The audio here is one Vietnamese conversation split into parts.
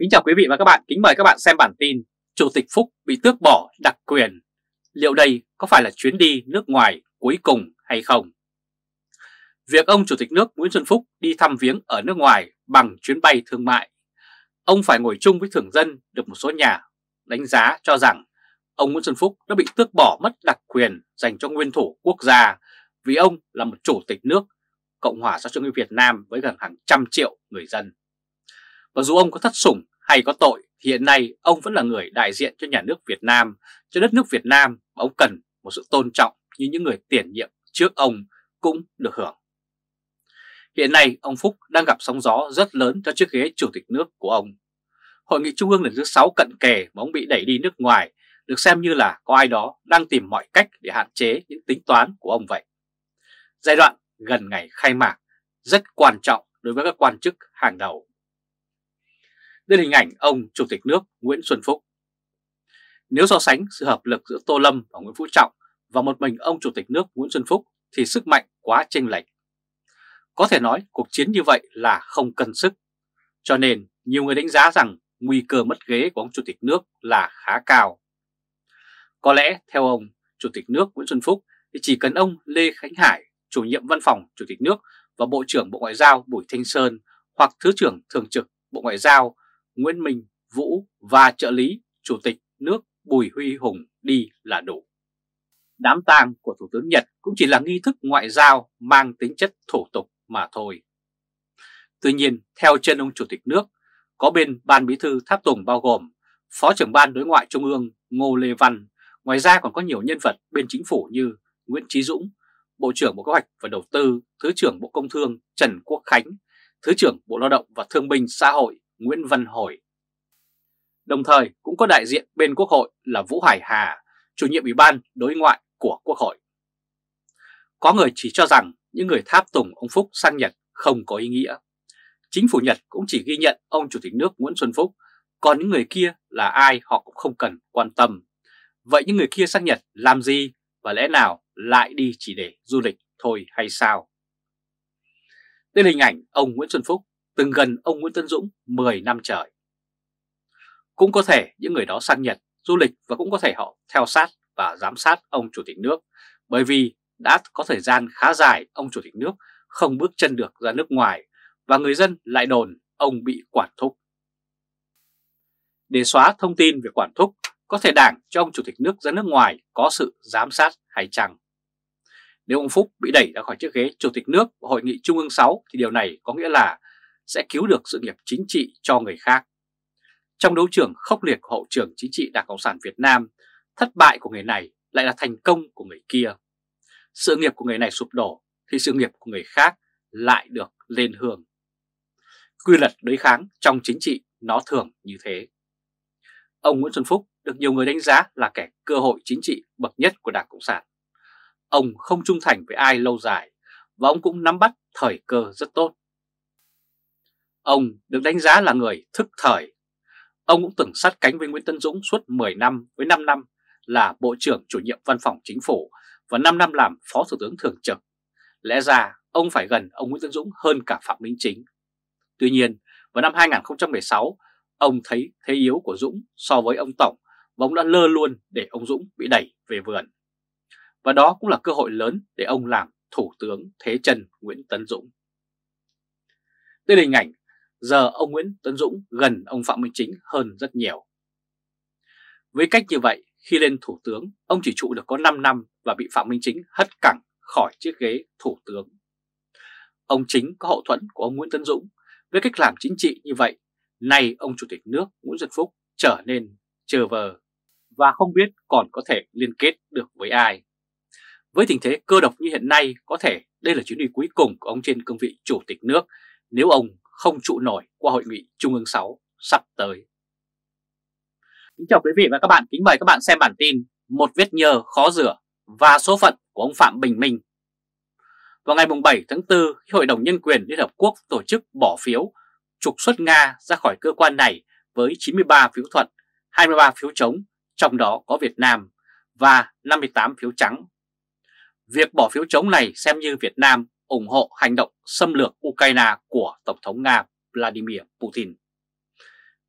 Kính chào quý vị và các bạn, kính mời các bạn xem bản tin Chủ tịch Phúc bị tước bỏ đặc quyền. Liệu đây có phải là chuyến đi nước ngoài cuối cùng hay không? Việc ông Chủ tịch nước Nguyễn Xuân Phúc đi thăm viếng ở nước ngoài bằng chuyến bay thương mại, ông phải ngồi chung với thường dân, được một số nhà đánh giá cho rằng ông Nguyễn Xuân Phúc đã bị tước bỏ mất đặc quyền dành cho nguyên thủ quốc gia vì ông là một chủ tịch nước Cộng hòa xã hội chủ nghĩa Việt Nam với gần hàng trăm triệu người dân. Và dù ông có thất sủng hay có tội thì hiện nay ông vẫn là người đại diện cho nhà nước Việt Nam, cho đất nước Việt Nam, và ông cần một sự tôn trọng như những người tiền nhiệm trước ông cũng được hưởng. Hiện nay ông Phúc đang gặp sóng gió rất lớn cho chiếc ghế chủ tịch nước của ông. Hội nghị Trung ương lần thứ 6 cận kề mà ông bị đẩy đi nước ngoài được xem như là có ai đó đang tìm mọi cách để hạn chế những tính toán của ông vậy. Giai đoạn gần ngày khai mạc rất quan trọng đối với các quan chức hàng đầu. Đây là hình ảnh ông Chủ tịch nước Nguyễn Xuân Phúc. Nếu so sánh sự hợp lực giữa Tô Lâm và Nguyễn Phú Trọng và một mình ông Chủ tịch nước Nguyễn Xuân Phúc thì sức mạnh quá chênh lệch. Có thể nói cuộc chiến như vậy là không cân sức, cho nên nhiều người đánh giá rằng nguy cơ mất ghế của ông Chủ tịch nước là khá cao. Có lẽ theo ông Chủ tịch nước Nguyễn Xuân Phúc thì chỉ cần ông Lê Khánh Hải, chủ nhiệm văn phòng Chủ tịch nước, và Bộ trưởng Bộ Ngoại giao Bùi Thanh Sơn hoặc Thứ trưởng Thường trực Bộ Ngoại giao Nguyễn Minh Vũ và trợ lý Chủ tịch nước Bùi Huy Hùng đi là đủ. Đám tang của Thủ tướng Nhật cũng chỉ là nghi thức ngoại giao mang tính chất thủ tục mà thôi. Tuy nhiên, theo chân ông Chủ tịch nước, có bên Ban Bí thư tháp tùng bao gồm Phó trưởng Ban Đối ngoại Trung ương Ngô Lê Văn, ngoài ra còn có nhiều nhân vật bên chính phủ như Nguyễn Chí Dũng, Bộ trưởng Bộ Kế hoạch và Đầu tư, Thứ trưởng Bộ Công Thương Trần Quốc Khánh, Thứ trưởng Bộ Lao động và Thương binh Xã hội Nguyễn Văn Hồi. Đồng thời cũng có đại diện bên Quốc hội là Vũ Hải Hà, chủ nhiệm Ủy ban Đối ngoại của Quốc hội. Có người chỉ cho rằng những người tháp tùng ông Phúc sang Nhật không có ý nghĩa. Chính phủ Nhật cũng chỉ ghi nhận ông Chủ tịch nước Nguyễn Xuân Phúc, còn những người kia là ai họ cũng không cần quan tâm. Vậy những người kia sang Nhật làm gì, và lẽ nào lại đi chỉ để du lịch thôi hay sao? Đây là hình ảnh ông Nguyễn Xuân Phúc từng gần ông Nguyễn Tấn Dũng 10 năm trời. Cũng có thể những người đó sang Nhật du lịch và cũng có thể họ theo sát và giám sát ông Chủ tịch nước, bởi vì đã có thời gian khá dài ông Chủ tịch nước không bước chân được ra nước ngoài và người dân lại đồn ông bị quản thúc. Để xóa thông tin về quản thúc, có thể Đảng cho ông Chủ tịch nước ra nước ngoài có sự giám sát hay chăng? Nếu ông Phúc bị đẩy ra khỏi chiếc ghế Chủ tịch nước của Hội nghị Trung ương 6 thì điều này có nghĩa là sẽ cứu được sự nghiệp chính trị cho người khác. Trong đấu trường khốc liệt của hậu trường chính trị Đảng Cộng sản Việt Nam, thất bại của người này lại là thành công của người kia. Sự nghiệp của người này sụp đổ thì sự nghiệp của người khác lại được lên hương. Quy luật đối kháng trong chính trị nó thường như thế. Ông Nguyễn Xuân Phúc được nhiều người đánh giá là kẻ cơ hội chính trị bậc nhất của Đảng Cộng sản. Ông không trung thành với ai lâu dài và ông cũng nắm bắt thời cơ rất tốt. Ông được đánh giá là người thức thời. Ông cũng từng sát cánh với Nguyễn Tấn Dũng suốt 10 năm với 5 năm là Bộ trưởng Chủ nhiệm Văn phòng Chính phủ và 5 năm làm Phó Thủ tướng Thường trực. Lẽ ra ông phải gần ông Nguyễn Tấn Dũng hơn cả Phạm Minh Chính. Tuy nhiên, vào năm 2016, ông thấy thế yếu của Dũng so với ông Tổng và ông đã lơ luôn để ông Dũng bị đẩy về vườn. Và đó cũng là cơ hội lớn để ông làm Thủ tướng thế chân Nguyễn Tấn Dũng. Đây là hình ảnh giờ ông Nguyễn Tấn Dũng gần ông Phạm Minh Chính hơn rất nhiều. Với cách như vậy, khi lên Thủ tướng, ông chỉ trụ được có 5 năm và bị Phạm Minh Chính hất cẳng khỏi chiếc ghế Thủ tướng. Ông Chính có hậu thuẫn của ông Nguyễn Tấn Dũng. Với cách làm chính trị như vậy, nay ông Chủ tịch nước Nguyễn Xuân Phúc trở nên chơ vơ và không biết còn có thể liên kết được với ai. Với tình thế cơ độc như hiện nay, có thể đây là chuyến đi cuối cùng của ông trên cương vị Chủ tịch nước nếu ông không trụ nổi qua Hội nghị Trung ương 6 sắp tới. Kính chào quý vị và các bạn, kính mời các bạn xem bản tin Một vết nhơ khó rửa và số phận của ông Phạm Bình Minh. Vào ngày 7 tháng 4, Hội đồng Nhân quyền Liên Hợp Quốc tổ chức bỏ phiếu trục xuất Nga ra khỏi cơ quan này với 93 phiếu thuận, 23 phiếu chống, trong đó có Việt Nam, và 58 phiếu trắng. Việc bỏ phiếu chống này xem như Việt Nam ủng hộ hành động xâm lược Ukraine của Tổng thống Nga Vladimir Putin.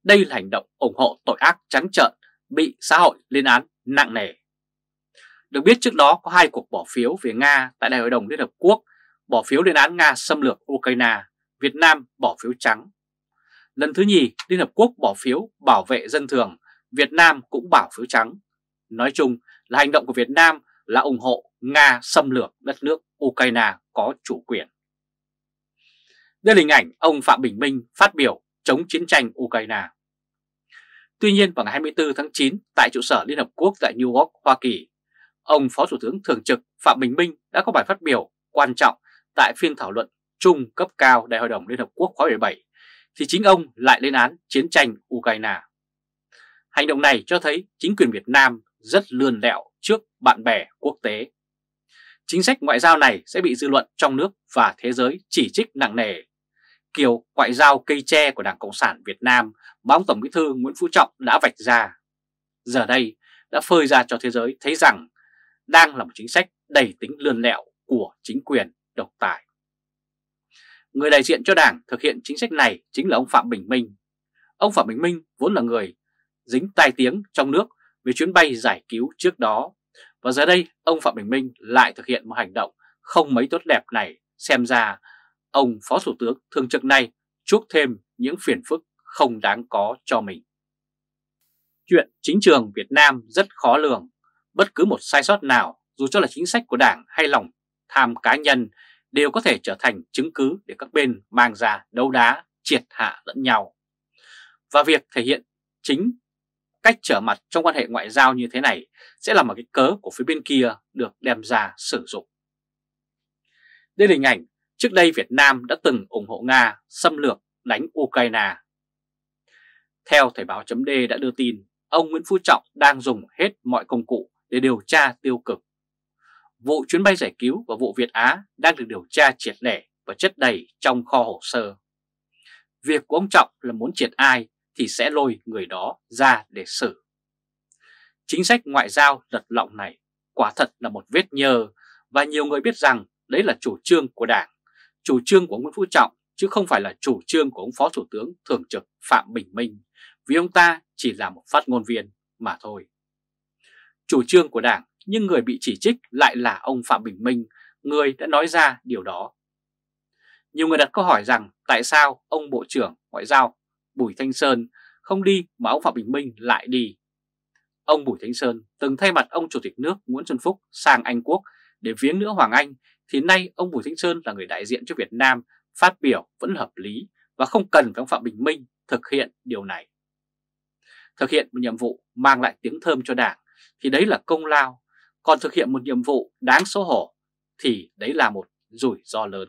Đây là hành động ủng hộ tội ác trắng trợn, bị xã hội lên án nặng nề. Được biết trước đó có 2 cuộc bỏ phiếu về Nga tại Đại hội đồng Liên Hợp Quốc, bỏ phiếu lên án Nga xâm lược Ukraine, Việt Nam bỏ phiếu trắng. Lần thứ nhì, Liên Hợp Quốc bỏ phiếu bảo vệ dân thường, Việt Nam cũng bảo phiếu trắng. Nói chung là hành động của Việt Nam là ủng hộ Nga xâm lược đất nước Ukraine có chủ quyền. Đây là hình ảnh ông Phạm Bình Minh phát biểu chống chiến tranh Ukraine. Tuy nhiên vào ngày 24 tháng 9 tại trụ sở Liên Hợp Quốc tại New York, Hoa Kỳ, ông Phó Thủ tướng Thường trực Phạm Bình Minh đã có bài phát biểu quan trọng tại phiên thảo luận chung cấp cao Đại hội đồng Liên Hợp Quốc khóa 17, thì chính ông lại lên án chiến tranh Ukraine. Hành động này cho thấy chính quyền Việt Nam rất lươn lẹo trước bạn bè quốc tế. Chính sách ngoại giao này sẽ bị dư luận trong nước và thế giới chỉ trích nặng nề. Kiểu ngoại giao cây tre của Đảng Cộng sản Việt Nam mà ông Tổng Bí thư Nguyễn Phú Trọng đã vạch ra, giờ đây đã phơi ra cho thế giới thấy rằng đang là một chính sách đầy tính lươn lẹo của chính quyền độc tài. Người đại diện cho Đảng thực hiện chính sách này chính là ông Phạm Bình Minh. Ông Phạm Bình Minh vốn là người dính tai tiếng trong nước về chuyến bay giải cứu trước đó, và giờ đây ông Phạm Bình Minh lại thực hiện một hành động không mấy tốt đẹp này. Xem ra ông Phó Thủ tướng Thường trực này chuốc thêm những phiền phức không đáng có cho mình. Chuyện chính trường Việt Nam rất khó lường. Bất cứ một sai sót nào, dù cho là chính sách của Đảng hay lòng tham cá nhân, đều có thể trở thành chứng cứ để các bên mang ra đấu đá, triệt hạ lẫn nhau. Và việc thể hiện chính cách trở mặt trong quan hệ ngoại giao như thế này sẽ là một cái cớ của phía bên kia được đem ra sử dụng. Đây là hình ảnh trước đây Việt Nam đã từng ủng hộ Nga xâm lược đánh Ukraine. Theo Thời báo chấm D đã đưa tin, ông Nguyễn Phú Trọng đang dùng hết mọi công cụ để điều tra tiêu cực. Vụ chuyến bay giải cứu và vụ Việt Á đang được điều tra triệt để và chất đầy trong kho hồ sơ. Việc của ông Trọng là muốn triệt ai thì sẽ lôi người đó ra để xử. Chính sách ngoại giao lật lọng này quả thật là một vết nhơ, và nhiều người biết rằng đấy là chủ trương của Đảng, chủ trương của ông Nguyễn Phú Trọng, chứ không phải là chủ trương của ông Phó Thủ tướng Thường trực Phạm Bình Minh, vì ông ta chỉ là một phát ngôn viên mà thôi. Chủ trương của Đảng, nhưng người bị chỉ trích lại là ông Phạm Bình Minh, người đã nói ra điều đó. Nhiều người đặt câu hỏi rằng tại sao ông Bộ trưởng Ngoại giao Bùi Thanh Sơn không đi mà ông Phạm Bình Minh lại đi. Ông Bùi Thanh Sơn từng thay mặt ông Chủ tịch nước Nguyễn Xuân Phúc sang Anh Quốc để viếng nữa Hoàng Anh, thì nay ông Bùi Thanh Sơn là người đại diện cho Việt Nam, phát biểu vẫn hợp lý và không cần phải ông Phạm Bình Minh thực hiện điều này. Thực hiện một nhiệm vụ mang lại tiếng thơm cho Đảng thì đấy là công lao, còn thực hiện một nhiệm vụ đáng xấu hổ thì đấy là một rủi ro lớn.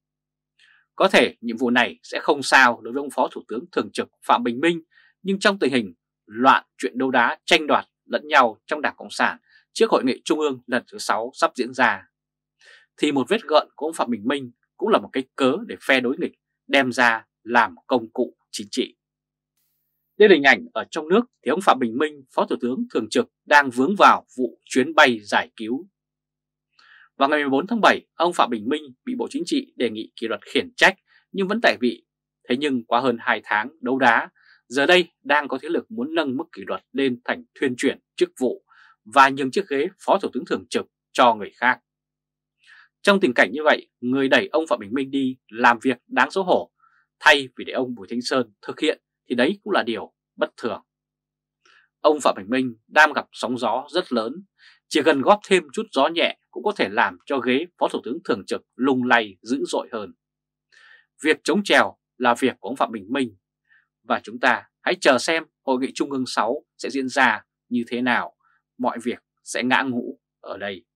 Có thể nhiệm vụ này sẽ không sao đối với ông Phó Thủ tướng Thường trực Phạm Bình Minh, nhưng trong tình hình loạn chuyện đấu đá tranh đoạt lẫn nhau trong Đảng Cộng sản trước Hội nghị Trung ương lần thứ 6 sắp diễn ra, thì một vết gợn của ông Phạm Bình Minh cũng là một cái cớ để phe đối nghịch đem ra làm công cụ chính trị. Đây là hình ảnh ở trong nước thì ông Phạm Bình Minh, Phó Thủ tướng Thường trực, đang vướng vào vụ chuyến bay giải cứu. Vào ngày 14 tháng 7, ông Phạm Bình Minh bị Bộ Chính trị đề nghị kỷ luật khiển trách nhưng vẫn tại vị. Thế nhưng qua hơn 2 tháng đấu đá, giờ đây đang có thế lực muốn nâng mức kỷ luật lên thành thuyên chuyển chức vụ và nhường chiếc ghế Phó Thủ tướng Thường trực cho người khác. Trong tình cảnh như vậy, người đẩy ông Phạm Bình Minh đi làm việc đáng xấu hổ thay vì để ông Bùi Thanh Sơn thực hiện thì đấy cũng là điều bất thường. Ông Phạm Bình Minh đang gặp sóng gió rất lớn, chỉ cần góp thêm chút gió nhẹ cũng có thể làm cho ghế Phó Thủ tướng Thường trực lung lay dữ dội hơn. Việc chống chèo là việc của ông Phạm Bình Minh, và chúng ta hãy chờ xem Hội nghị Trung ương 6 sẽ diễn ra như thế nào, mọi việc sẽ ngã ngũ ở đây.